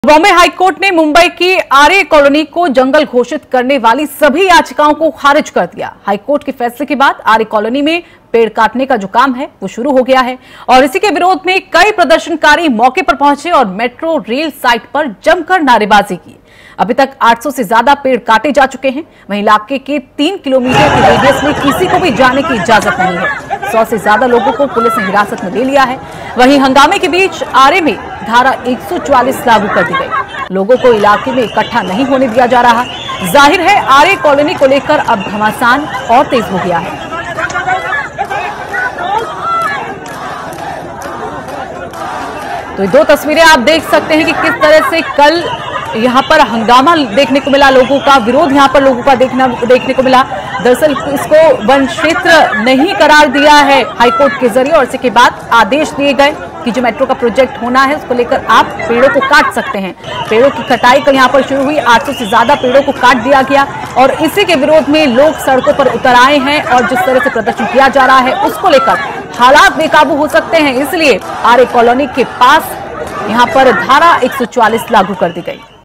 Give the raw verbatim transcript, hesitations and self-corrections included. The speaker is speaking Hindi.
बॉम्बे हाईकोर्ट ने मुंबई की आर्य कॉलोनी को जंगल घोषित करने वाली सभी याचिकाओं को खारिज कर दिया। हाईकोर्ट के फैसले के बाद आर्य कॉलोनी में पेड़ काटने का जो काम है वो शुरू हो गया है और इसी के विरोध में कई प्रदर्शनकारी मौके पर पहुंचे और मेट्रो रेल साइट पर जमकर नारेबाजी की। अभी तक आठ सौ से ज्यादा पेड़ काटे जा चुके हैं। वहीं इलाके के तीन किलोमीटर के रेडियस में किसी को भी जाने की इजाजत नहीं है। सौ से ज्यादा लोगों को पुलिस ने हिरासत में ले लिया है। वहीं हंगामे के बीच आर्य में धारा एक सौ चौवालीस लागू कर दी गई। लोगों को इलाके में इकट्ठा नहीं होने दिया जा रहा। जाहिर है आर्य कॉलोनी को लेकर अब घमासान और तेज हो गया है। तो दो तस्वीरें आप देख सकते हैं कि किस तरह से कल यहां पर हंगामा देखने को मिला, लोगों का विरोध यहां पर लोगों का देखना देखने को मिला। दरअसल इसको वन क्षेत्र नहीं करार दिया है हाईकोर्ट के जरिए और इसके बाद आदेश दिए गए कि जो मेट्रो का प्रोजेक्ट होना है उसको लेकर आप पेड़ों को काट सकते हैं। पेड़ों की कटाई कल यहां पर शुरू हुई। आठ सौ से ज्यादा पेड़ों को काट दिया गया और इसी के विरोध में लोग सड़कों पर उतर आए हैं और जिस तरह से प्रदर्शन किया जा रहा है उसको लेकर हालात बेकाबू हो सकते हैं। इसलिए आर्य कॉलोनी के पास यहां पर धारा एक सौ चौवालीस लागू कर दी गई।